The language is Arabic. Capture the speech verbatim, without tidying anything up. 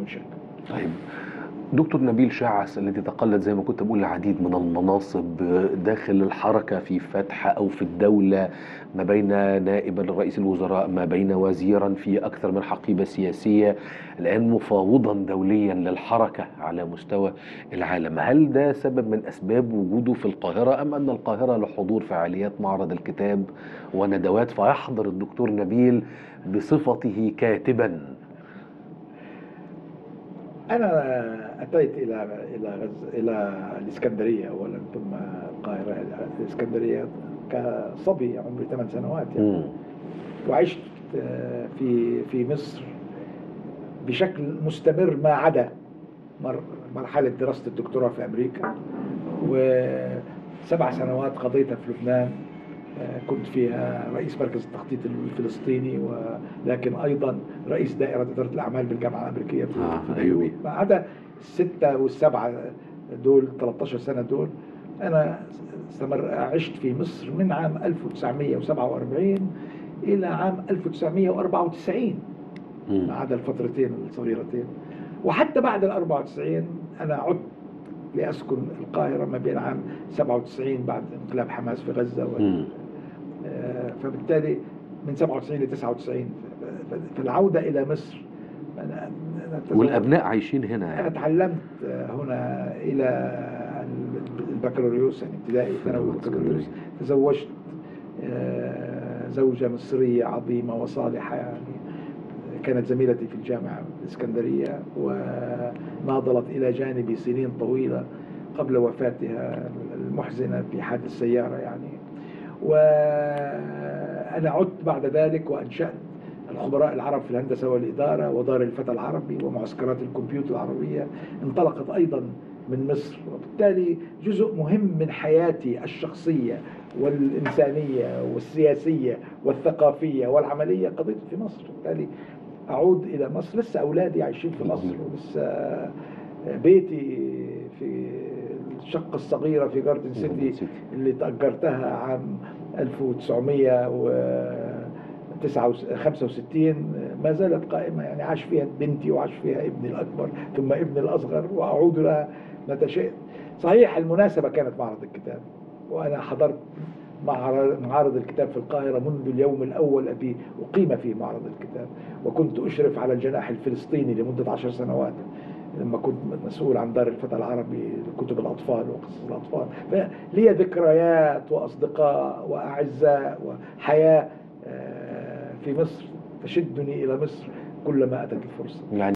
بدون شك. طيب دكتور نبيل شعث الذي تقلد زي ما كنت بقول العديد من المناصب داخل الحركة في فتح أو في الدولة، ما بين نائبا لرئيس الوزراء، ما بين وزيرا في أكثر من حقيبة سياسية، الآن مفاوضا دوليا للحركة على مستوى العالم. هل ده سبب من أسباب وجوده في القاهرة، أم أن القاهرة لحضور فعاليات معرض الكتاب وندوات فيحضر الدكتور نبيل بصفته كاتبا؟ أنا أتيت إلى إلى غز... إلى الإسكندرية أولا ثم القاهرة. الإسكندرية كصبي عمري ثمان سنوات يعني. وعشت في في مصر بشكل مستمر ما عدا مرحلة دراسة الدكتوراه في أمريكا، وسبع سنوات قضيتها في لبنان، كنت فيها رئيس مركز التخطيط الفلسطيني، ولكن أيضا رئيس دائرة إدارة الأعمال بالجامعة الأمريكية في آه أيوة. ما عدا الستة والسبعة دول ثلاثة عشر سنة دول أنا استمر عشت في مصر من عام ألف وتسعمئة وسبعة وأربعين إلى عام ألف وتسعمئة وأربعة وتسعين، ما عدا الفترتين الصغيرتين. وحتى بعد ال أربعة وتسعين أنا عدت لأسكن القاهرة ما بين عام سبعة وتسعين بعد انقلاب حماس في غزة و... فبالتالي من سبعة وتسعين ل تسعة وتسعين فالعودة إلى مصر. أنا والأبناء عايشين هنا يعني. أنا تعلمت هنا إلى البكالوريوس، يعني ابتدائي ثانوي بكالوريوس. تزوجت زوجة مصرية عظيمة وصالحة، يعني كانت زميلتي في الجامعة الإسكندرية وناضلت إلى جانبي سنين طويلة قبل وفاتها المحزنة في حادث سيارة يعني. وأنا عدت بعد ذلك وأنشأت الخبراء العرب في الهندسة والإدارة ودار الفتى العربي ومعسكرات الكمبيوتر العربية، انطلقت أيضا من مصر. وبالتالي جزء مهم من حياتي الشخصية والإنسانية والسياسية والثقافية والعملية قضيت في مصر. بالتالي أعود إلى مصر. لسه أولادي عايشين في مصر، ولسه بيتي في الشقة الصغيرة في جاردن سيتي اللي تأجرتها عام ألف وتسعمئة وخمسة وستين ما زالت قائمة، يعني عاش فيها بنتي وعاش فيها ابني الأكبر ثم ابني الأصغر، وأعود لها متى شئت. صحيح المناسبة كانت معرض الكتاب، وأنا حضرت معارض الكتاب في القاهرة منذ اليوم الأول الذي أقيم فيه معرض الكتاب، وكنت أشرف على الجناح الفلسطيني لمدة عشر سنوات لما كنت مسؤول عن دار الفتى العربي لكتب الأطفال وقصص الأطفال. فلي ذكريات وأصدقاء وأعزاء وحياة في مصر تشدني إلى مصر كلما أتت الفرصة.